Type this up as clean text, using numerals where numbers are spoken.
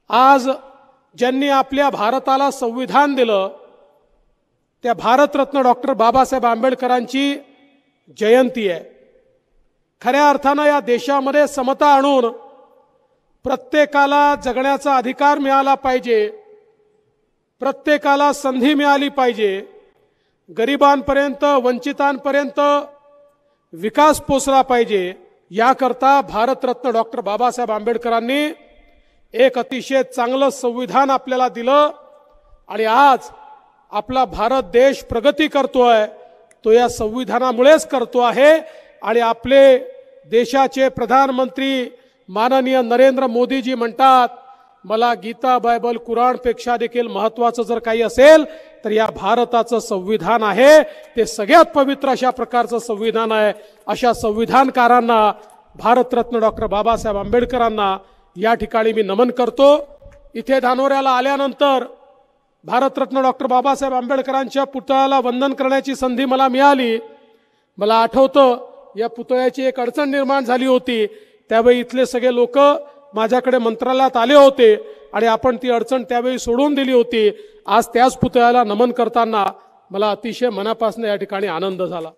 आज ज्यांनी आपल्या भारताला संविधान दिलं त्या भारतरत्न डॉक्टर बाबासाहेब आंबेडकरांची जयंती आहे। खऱ्या अर्थाने या देशामध्ये समता आणून प्रत्येकाला जगण्याचा अधिकार मिळाला पाहिजे, प्रत्येकाला संधी मिळाली पाहिजे, गरिबांपर्यंत वंचितांपर्यंत विकास पोचला पाहिजे, याकरता भारतरत्न डॉक्टर बाबासाहेब आंबेडकरांनी एक अतिशय चांगलं संविधान आपल्याला दिलं आणि आज आपला भारत देश प्रगती करतोय तो या संविधानामुळेच करतो आहे। आणि आपले देशाचे प्रधानमंत्री माननीय नरेंद्र मोदीजी म्हणतात, मला गीता बायबल कुराणपेक्षा देखील महत्त्वाचं जर काही असेल तर या भारताचं संविधान आहे, ते सगळ्यात पवित्र अशा प्रकारचं संविधान आहे। अशा संविधानकारांना भारतरत्न डॉक्टर बाबासाहेब आंबेडकरांना या ठिकाणी मी नमन करतो। इथे धानोऱ्याला आल्यानंतर भारतरत्न डॉक्टर बाबासाहेब आंबेडकरांच्या पुतळ्याला वंदन करण्याची संधी मला मिळाली। मला आठवतं या पुतळ्याची एक अडचण निर्माण झाली होती, त्यावेळी इथले सगळे लोक माझ्याकडे मंत्रालयात आले होते आणि आपण ती अडचण त्यावेळी सोडून दिली होती। आज त्याच पुतळ्याला नमन करताना मला अतिशय मनापासून या ठिकाणी आनंद झाला।